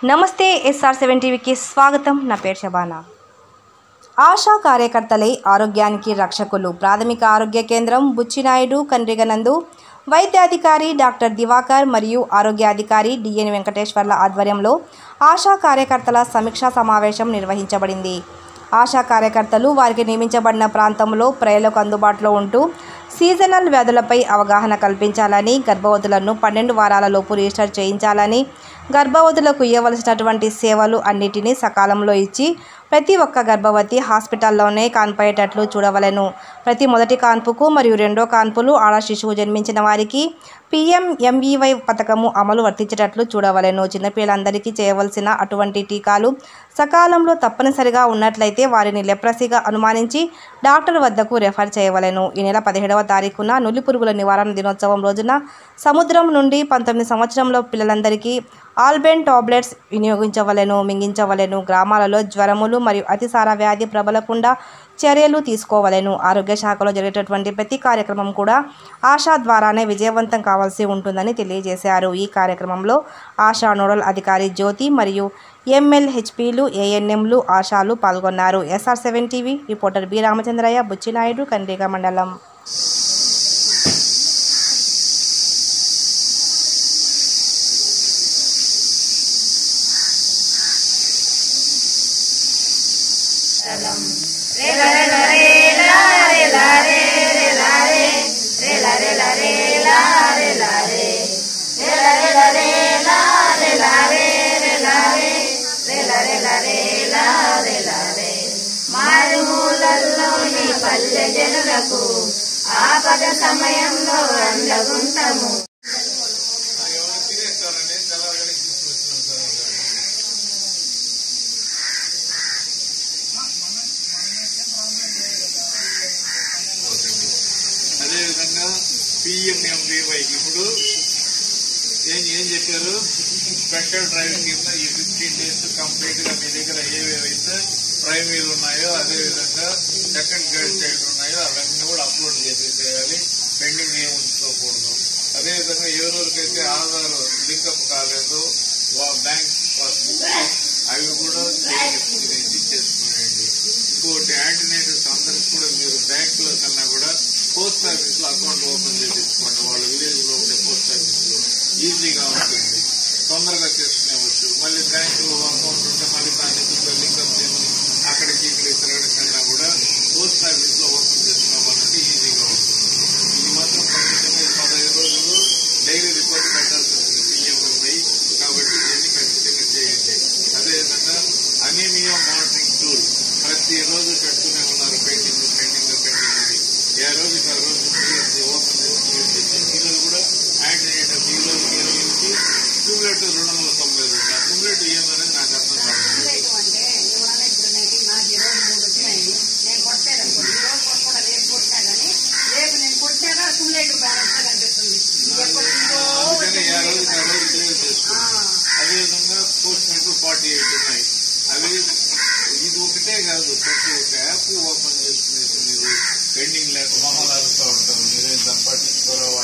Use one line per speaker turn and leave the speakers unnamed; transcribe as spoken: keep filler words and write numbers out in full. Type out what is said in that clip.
నమస్తే SR seven టీవీకి స్వాగతం. నా పేరు శబానా. ఆశా కార్యకర్తలే ఆరోగ్యానికి రక్షకులు. ప్రాథమిక ఆరోగ్య కేంద్రం బుచ్చినాయుడు కండ్రిగనందు వైద్యాధికారి డాక్టర్ దివాకర్ మరియు ఆరోగ్యాధికారి డిఎన్ వెంకటేశ్వర్ల ఆధ్వర్యంలో ఆశా కార్యకర్తల సమీక్షా సమావేశం నిర్వహించబడింది. ఆశా కార్యకర్తలు వారికి నియమించబడిన ప్రాంతంలో ప్రజలకు అందుబాటులో ఉంటూ సీజనల్ వ్యాధులపై అవగాహన కల్పించాలని, గర్భవతులను పన్నెండు వారాల లోపు రిజిస్టర్ చేయించాలని, గర్భవతులకు ఇవ్వవలసినటువంటి సేవలు అన్నిటినీ సకాలంలో ఇచ్చి ప్రతి ఒక్క గర్భవతి హాస్పిటల్లోనే కాన్పయ్యేటట్లు చూడవలెను. ప్రతి మొదటి కాన్పుకు మరియు రెండో కాన్పులు ఆడ శిశువు జన్మించిన వారికి పీఎంఎంఈవై పథకము అమలు వర్తించేటట్లు చూడవలెను. చిన్నపిల్లలందరికీ చేయవలసిన అటువంటి టీకాలు సకాలంలో తప్పనిసరిగా ఉన్నట్లయితే వారిని లెప్రసీగా అనుమానించి డాక్టర్ వద్దకు రెఫర్ చేయవలెను. ఈ నెల పదిహేడవ తారీఖున నులి పురుగుల నివారణ దినోత్సవం రోజున సముద్రం నుండి పంతొమ్మిది సంవత్సరంలో పిల్లలందరికీ ఆల్బెన్ టాబ్లెట్స్ వినియోగించవలెను మింగించవలెను. గ్రామాలలో జ్వరములు మరియు అతిసార వ్యాధి ప్రబలకుండా చర్యలు తీసుకోవలెను. ఆరోగ్య శాఖలో జరిగేటటువంటి ప్రతి కార్యక్రమం కూడా ఆశా ద్వారానే విజయవంతం కావాల్సి ఉంటుందని తెలియజేశారు. ఈ కార్యక్రమంలో ఆశా నోడల్ అధికారి జ్యోతి మరియు ఎంఎల్హెచ్పీలు, ఏఎన్ఎంలు, ఆశాలు పాల్గొన్నారు. S R seven TV reporter B Ramachandraiah, Buchinaidu, Kandriga మండలం.
మారుమూలల్లోని పల్లె జనులకు ఆపద సమయంలో అండగుంటాము.
అదేవిధంగా పిఎంఎంవీవై ఇప్పుడు ఏం ఏం చెప్పారు, స్పెషల్ డ్రైవింగ్ కింద ఈ ఫిఫ్టీన్ డేస్ కంప్లీట్ గా మీ దగ్గర ఏవేవైతే ప్రైమరీలు ఉన్నాయో అదేవిధంగా సెకండ్ గ్రేడ్ చైల్డ్ ఉన్నాయో అవన్నీ కూడా అప్లోడ్ చేసేసేయాలి. పెండింగ్ ఏం ఉంచుకోకూడదు. అదేవిధంగా ఎవరెవరికైతే ఆధార్ లింకప్ కాలేదో బ్యాంక్ పాస్బుక్ అవి కూడా చేసుకునేయండి. ఇంకోటి యాంటీనేటర్స్ అందరికి కూడా మీరు బ్యాంకులో కన్నా కూడా పోస్ట్ ఆఫీస్ లో అకౌంట్ ఓపెన్ చేయించుకోండి. వాళ్ళ విలేజ్ లో ఉండే పోస్ట్ ఆఫీస్ లో ఈజీగా ఉంటుంది, తొందరగా చేసుకునేవచ్చు. మళ్ళీ బ్యాంకు అకౌంట్ ఉంటే మళ్ళీ దాన్ని లింకప్ చేయమని అక్కడికి ఇక్కడికి తిరగడం కన్నా కూడా పోస్ట్ ఆఫీస్ లో ఓపెన్ చేసుకోవాలంటే ఈజీగా ఉంటుంది. ఇది మాత్రం ఖచ్చితంగా ఈ పదహైదు రోజులు డైలీ రిపోర్ట్ పెట్టాల్సి ఉంటుంది పిఎంఎంఐ. కాబట్టి దీన్ని ఖచ్చితంగా చేయండి. అదేవిధంగా అనీమియా మానిటరింగ్ టూల్ ప్రతిరోజు పెడుతూనే ఉన్నారు. పెండింగ్ పెండింగ్ పెండింగ్ అని ఏ రోజుకి ఆ రోజు ఓపెన్ చేసి పిల్లలు కూడా యాంటీనేటర్ ఈ రోజుకి ఇరవై నుంచి ట్యూబ్లెట్ రెండు వందల తొంభై రెండు ఆ ట్యూబ్లెట్ ఏమనేది నాకు అర్థం కాదు. అందుకని ఏ రోజుకి ఆ రోజు క్లియర్ చేసుకోండి. అదేవిధంగా పోస్ట్ మెట్రో ఫార్టీ ఎయిట్ ఉన్నాయి. అవి ఇది ఒకటే కాదు, ప్రతి ఒక్క యాప్ ఓపెన్ చేసుకునేసి మీరు పెండింగ్ లేక మమ్మల్ని అడుగుతూ ఉంటారు. మీరేం పట్టించుకోరా